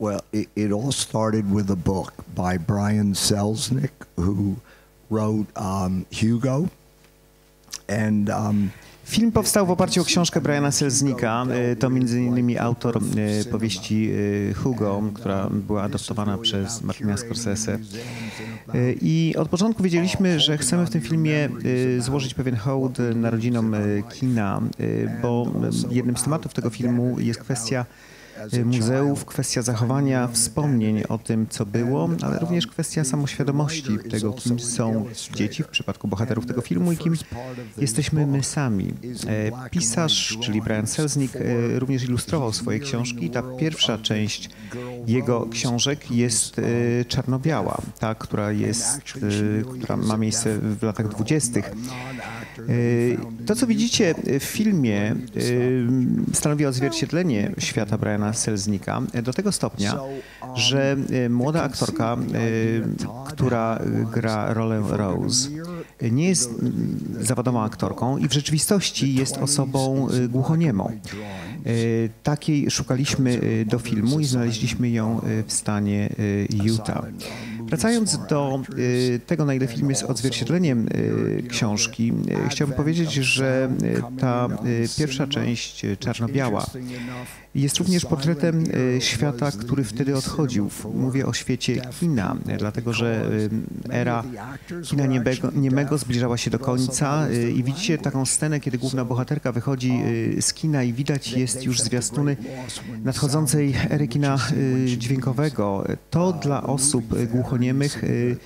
Well, it all started with a book by Brian Selznick, who wrote Hugo. And Film powstał w oparciu o książkę Briana Selznicka. To m.in. autor powieści Hugo, która była adoptowana przez Martina Scorsese. I od początku wiedzieliśmy, że chcemy w tym filmie złożyć pewien hołd narodzinom kina, bo jednym z tematów tego filmu jest kwestia muzeów, kwestia zachowania wspomnień o tym, co było, ale również kwestia samoświadomości tego, kim są dzieci w przypadku bohaterów tego filmu i kim jesteśmy my sami. Pisarz, czyli Brian Selznick, również ilustrował swoje książki. Ta pierwsza część jego książek jest czarno-biała, ta, która ma miejsce w latach 20. To, co widzicie w filmie, stanowi odzwierciedlenie świata Briana Selznicka do tego stopnia, że młoda aktorka, która gra rolę Rose, nie jest zawodową aktorką i w rzeczywistości jest osobą głuchoniemą. Takiej szukaliśmy do filmu i znaleźliśmy ją w stanie Utah. Wracając do tego, na ile film jest odzwierciedleniem książki, chciałbym powiedzieć, że ta pierwsza część czarno-biała jest również portretem świata, który wtedy odchodził. Mówię o świecie kina, dlatego że era kina niemego zbliżała się do końca i widzicie taką scenę, kiedy główna bohaterka wychodzi z kina i widać jest już zwiastuny nadchodzącej ery kina dźwiękowego. To dla osób głuchoniemych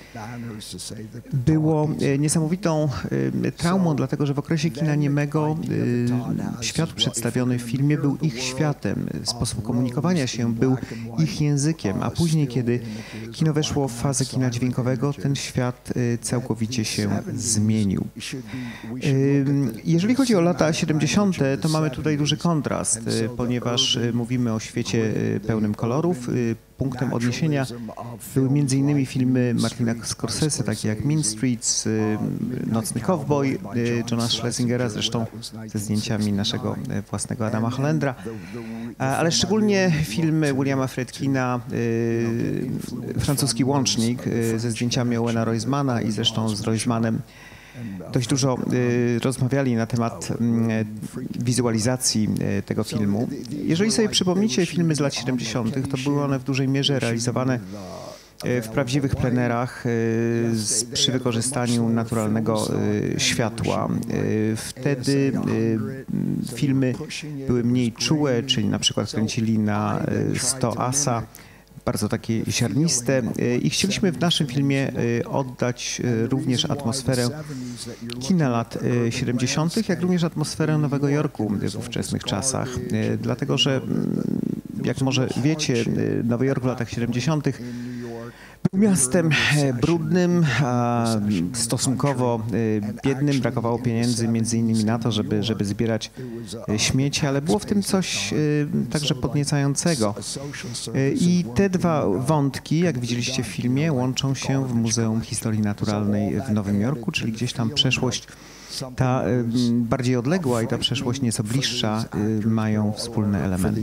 było niesamowitą traumą, dlatego że w okresie kina niemego świat przedstawiony w filmie był ich światem. Sposób komunikowania się był ich językiem, a później, kiedy kino weszło w fazę kina dźwiękowego, ten świat całkowicie się zmienił. Jeżeli chodzi o lata 70., to mamy tutaj duży kontrast, ponieważ mówimy o świecie pełnym kolorów. Punktem odniesienia były m.in. filmy Martina Scorsese, takie jak Mean Streets, Nocny Cowboy Johna Schlesingera, zresztą ze zdjęciami naszego własnego Adama Hollendra, ale szczególnie film Williama Friedkina, Francuski Łącznik, ze zdjęciami Owena Roizmana i zresztą z Roizmanem dość dużo rozmawiali na temat wizualizacji tego filmu. Jeżeli sobie przypomnicie filmy z lat 70., to były one w dużej mierze realizowane w prawdziwych plenerach przy wykorzystaniu naturalnego światła. Wtedy filmy były mniej czułe, czyli na przykład kręcili na 100 ASA, bardzo takie ziarniste i chcieliśmy w naszym filmie oddać również atmosferę kina lat 70., jak również atmosferę Nowego Jorku w ówczesnych czasach. Dlatego, że jak może wiecie, Nowy Jork w latach 70. był miastem brudnym, stosunkowo biednym, brakowało pieniędzy między innymi na to, żeby zbierać śmieci, ale było w tym coś także podniecającego. I te dwa wątki, jak widzieliście w filmie, łączą się w Muzeum Historii Naturalnej w Nowym Jorku, czyli gdzieś tam przeszłość ta bardziej odległa i ta przeszłość nieco bliższa mają wspólne elementy.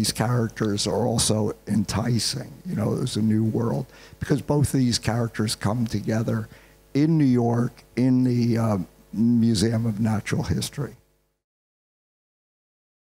Because both of these characters come together in New York in the Museum of Natural History.